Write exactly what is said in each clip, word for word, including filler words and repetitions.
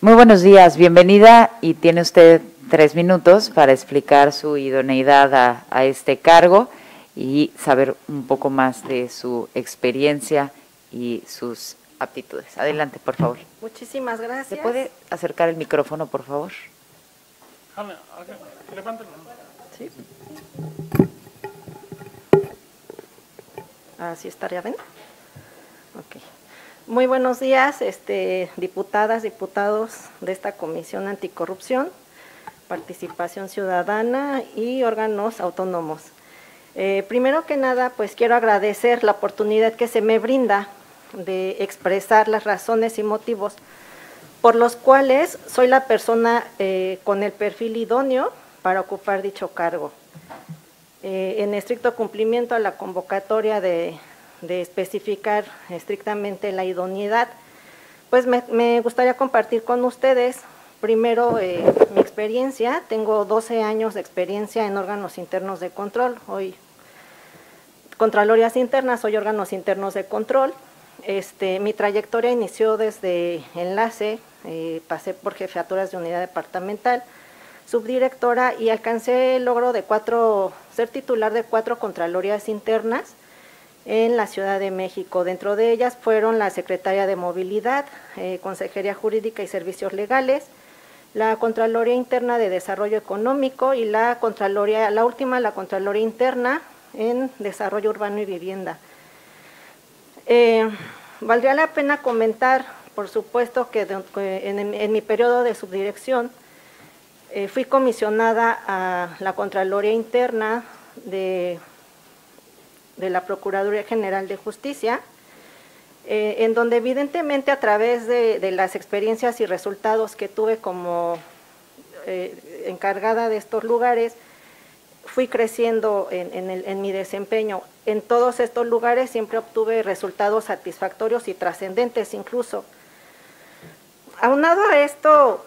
Muy buenos días, bienvenida y tiene usted tres minutos para explicar su idoneidad a, a este cargo y saber un poco más de su experiencia y sus aptitudes. Adelante, por favor. Muchísimas gracias. ¿Se puede acercar el micrófono, por favor? Levántalo. Sí. Así estaría bien. Ok. Muy buenos días, este, diputadas, diputados de esta Comisión Anticorrupción, Participación Ciudadana y órganos autónomos. Eh, primero que nada, pues quiero agradecer la oportunidad que se me brinda de expresar las razones y motivos por los cuales soy la persona eh, con el perfil idóneo para ocupar dicho cargo. Eh, en estricto cumplimiento a la convocatoria de, de especificar estrictamente la idoneidad, pues me, me gustaría compartir con ustedes primero eh, mi experiencia. Tengo doce años de experiencia en órganos internos de control, hoy Contralorías Internas, hoy órganos internos de control. Este, mi trayectoria inició desde enlace, eh, pasé por jefaturas de unidad departamental, subdirectora y alcancé el logro de cuatro, ser titular de cuatro Contralorías Internas en la Ciudad de México. Dentro de ellas fueron la Secretaría de Movilidad, eh, Consejería Jurídica y Servicios Legales, la Contraloría Interna de Desarrollo Económico y la Contraloría, la última, la Contraloría Interna en Desarrollo Urbano y Vivienda. Eh, valdría la pena comentar, por supuesto, que de, en, en mi periodo de subdirección eh, fui comisionada a la Contraloría Interna de, de la Procuraduría General de Justicia, eh, en donde evidentemente a través de, de las experiencias y resultados que tuve como eh, encargada de estos lugares, fui creciendo en, en, el, en mi desempeño. En todos estos lugares siempre obtuve resultados satisfactorios y trascendentes incluso. Aunado a esto,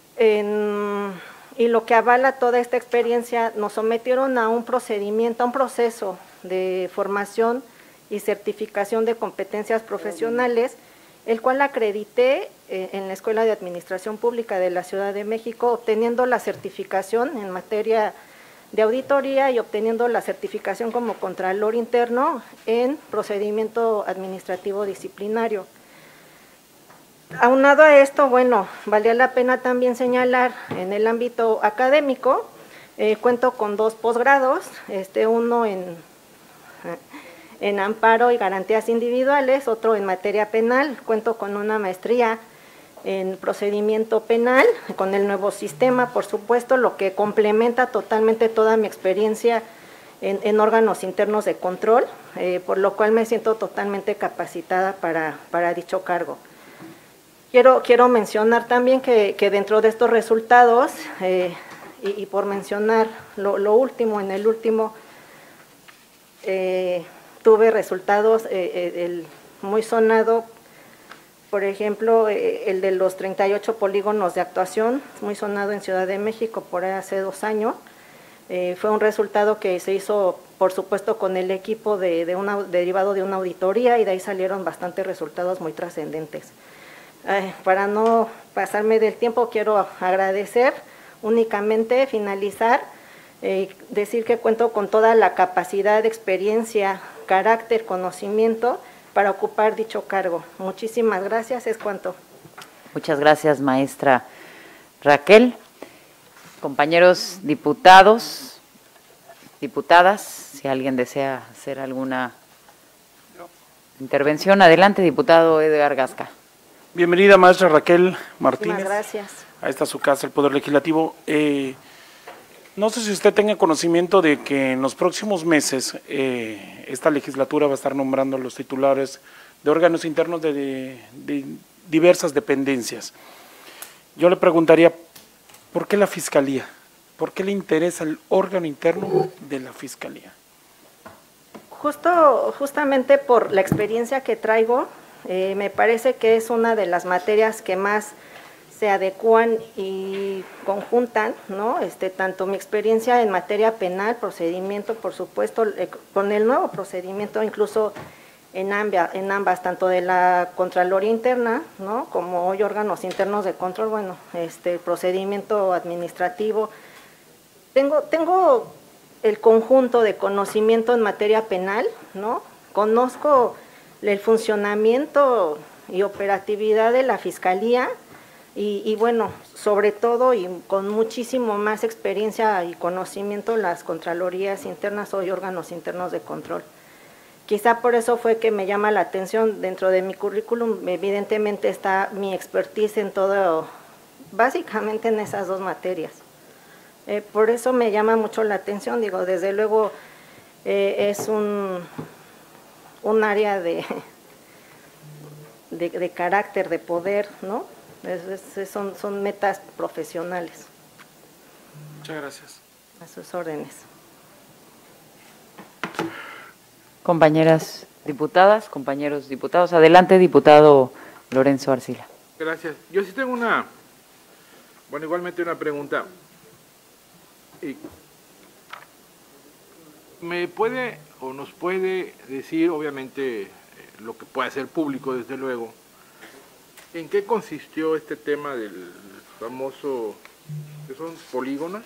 en, y lo que avala toda esta experiencia, nos sometieron a un procedimiento, a un proceso de formación y certificación de competencias profesionales, el cual acredité eh, en la Escuela de Administración Pública de la Ciudad de México, obteniendo la certificación en materia de auditoría y obteniendo la certificación como Contralor Interno en procedimiento administrativo disciplinario. Aunado a esto, bueno, valía la pena también señalar en el ámbito académico, eh, cuento con dos posgrados, este, uno en, en amparo y garantías individuales, otro en materia penal, cuento con una maestría en procedimiento penal, con el nuevo sistema, por supuesto, lo que complementa totalmente toda mi experiencia en, en órganos internos de control, eh, por lo cual me siento totalmente capacitada para, para dicho cargo. Quiero, quiero mencionar también que, que dentro de estos resultados, eh, y, y por mencionar lo, lo último, en el último, eh, tuve resultados, eh, el muy sonado, por ejemplo, eh, el de los treinta y ocho polígonos de actuación, muy sonado en Ciudad de México por hace dos años. Eh, fue un resultado que se hizo, por supuesto, con el equipo de, de una, derivado de una auditoría, y de ahí salieron bastantes resultados muy trascendentes. Eh, para no pasarme del tiempo, quiero agradecer, únicamente finalizar, eh, decir que cuento con toda la capacidad, experiencia, carácter, conocimiento para ocupar dicho cargo. Muchísimas gracias, es cuanto. Muchas gracias, maestra Raquel. Compañeros diputados, diputadas, si alguien desea hacer alguna intervención, adelante, diputado Edgar Gasca. Bienvenida, maestra Raquel Martínez. Muchas gracias. A esta su casa, el Poder Legislativo. Eh, no sé si usted tenga conocimiento de que en los próximos meses eh, esta legislatura va a estar nombrando los titulares de órganos internos de, de, de diversas dependencias. Yo le preguntaría, ¿por qué la Fiscalía? ¿Por qué le interesa el órgano interno de la Fiscalía? Justo, justamente por la experiencia que traigo, eh, me parece que es una de las materias que más se adecúan y conjuntan, ¿no? Este, tanto mi experiencia en materia penal, procedimiento, por supuesto, eh, con el nuevo procedimiento incluso en ambas, en ambas, tanto de la Contraloría Interna, ¿no?, como hoy órganos internos de control, bueno, este, el procedimiento administrativo. Tengo, tengo el conjunto de conocimiento en materia penal, ¿no? Conozco el funcionamiento y operatividad de la Fiscalía y, y bueno, sobre todo y con muchísimo más experiencia y conocimiento las Contralorías Internas, hoy órganos internos de control. Quizá por eso fue que me llama la atención, dentro de mi currículum evidentemente está mi expertise en todo, básicamente en esas dos materias. Eh, por eso me llama mucho la atención, digo, desde luego eh, es un, un área de, de, de carácter, de poder, ¿no? Es, es, son, son metas profesionales. Muchas gracias. A sus órdenes. Compañeras diputadas, compañeros diputados. Adelante, diputado Lorenzo Arcila. Gracias. Yo sí tengo una, bueno, igualmente una pregunta. Y ¿me puede o nos puede decir, obviamente, eh, lo que puede ser público, desde luego, en qué consistió este tema del famoso, ¿qué son polígonos?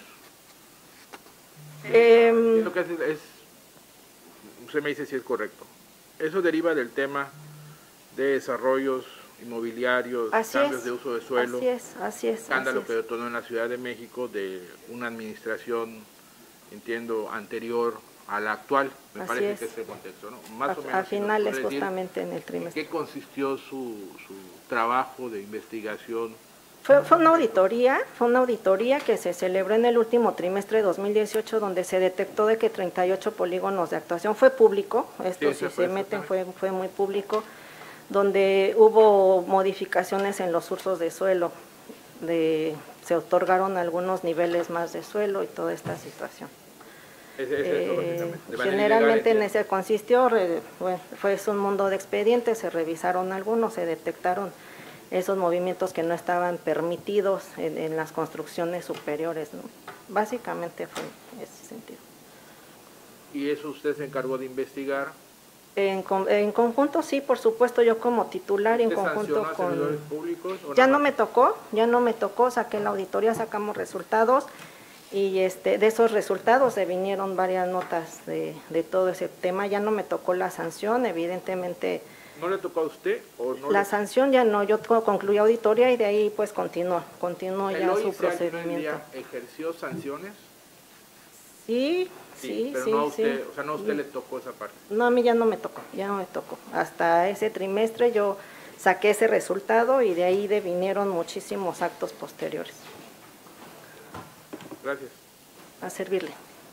Eh, Lo que hace es, usted me dice si es correcto, eso deriva del tema de desarrollos inmobiliarios, así cambios es, de uso de suelo, así es, así es, escándalo así que es. detonó en la Ciudad de México de una administración, entiendo, anterior a la actual, me Así parece es. que es el contexto, ¿no? Más A, o menos. a si nos finales puede decir justamente en el ¿en trimestre. qué consistió su, su trabajo de investigación? Fue, fue una auditoría, fue una auditoría que se celebró en el último trimestre de dos mil dieciocho, donde se detectó de que treinta y ocho polígonos de actuación, fue público, esto Sí, si fue se meten exactamente. fue, fue muy público, donde hubo modificaciones en los usos de suelo, de, se otorgaron algunos niveles más de suelo y toda esta situación. Ese, ese es lo, Eh, básicamente, de manera generalmente ilegal, en ese consistió, re, bueno, fue un mundo de expedientes, se revisaron algunos, se detectaron esos movimientos que no estaban permitidos en, en las construcciones superiores, ¿no? Básicamente fue en ese sentido. ¿Y eso usted se encargó de investigar? En, con- en conjunto sí, por supuesto, yo como titular en ¿Usted conjunto sancionó a servidores con… públicos? o Ya nada no más? me tocó, ya no me tocó, saqué la auditoría, sacamos resultados y este de esos resultados se vinieron varias notas de, de todo ese tema, ya no me tocó la sanción, evidentemente… ¿No le tocó a usted o no? La le... sanción ya no, yo co- concluí auditoría y de ahí pues continuó, continuó ¿El ya O I su C al final del procedimiento. día ejerció sanciones? Sí, sí, pero sí, no a sí. usted, o sea, no a usted le tocó esa parte. No, a mí ya no me tocó, ya no me tocó. Hasta ese trimestre yo saqué ese resultado y de ahí devinieron muchísimos actos posteriores. Gracias. A servirle.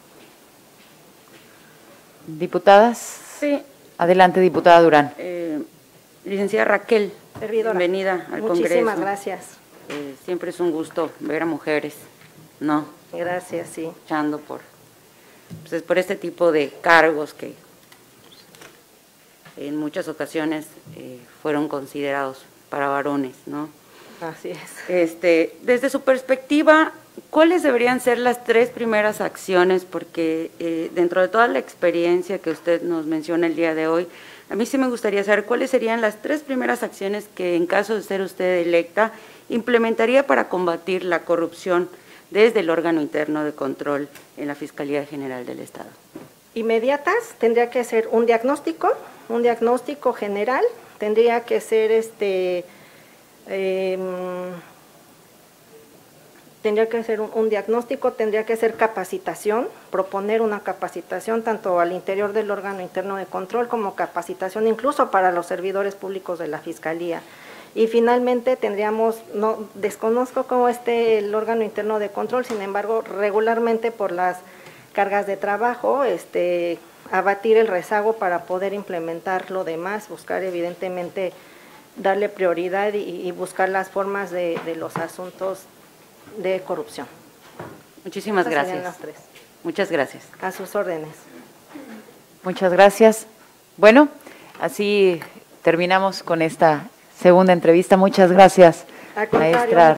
Diputadas. Sí, Adelante, diputada Durán. eh, licenciada Raquel, Servidora. bienvenida al Congreso. Muchísimas gracias. Eh, siempre es un gusto ver a mujeres, ¿no? Gracias, sí. Luchando por, pues, es por este tipo de cargos que pues, en muchas ocasiones eh, fueron considerados para varones, ¿no? Así es. Este, desde su perspectiva, ¿cuáles deberían ser las tres primeras acciones? Porque eh, dentro de toda la experiencia que usted nos menciona el día de hoy, a mí sí me gustaría saber cuáles serían las tres primeras acciones que, en caso de ser usted electa, implementaría para combatir la corrupción desde el órgano interno de control en la Fiscalía General del Estado. Inmediatas, tendría que ser un diagnóstico, un diagnóstico general, tendría que ser este… Eh, tendría que ser un, un diagnóstico, tendría que ser capacitación, proponer una capacitación tanto al interior del órgano interno de control como capacitación incluso para los servidores públicos de la Fiscalía. Y finalmente tendríamos, no desconozco cómo esté el órgano interno de control, sin embargo, regularmente por las cargas de trabajo, este, abatir el rezago para poder implementar lo demás, buscar evidentemente darle prioridad y, y buscar las formas de, de los asuntos de corrupción. Muchísimas Esas serían gracias. las tres. Muchas gracias. A sus órdenes. Muchas gracias. Bueno, así terminamos con esta segunda entrevista. Muchas gracias, Al contrario, maestra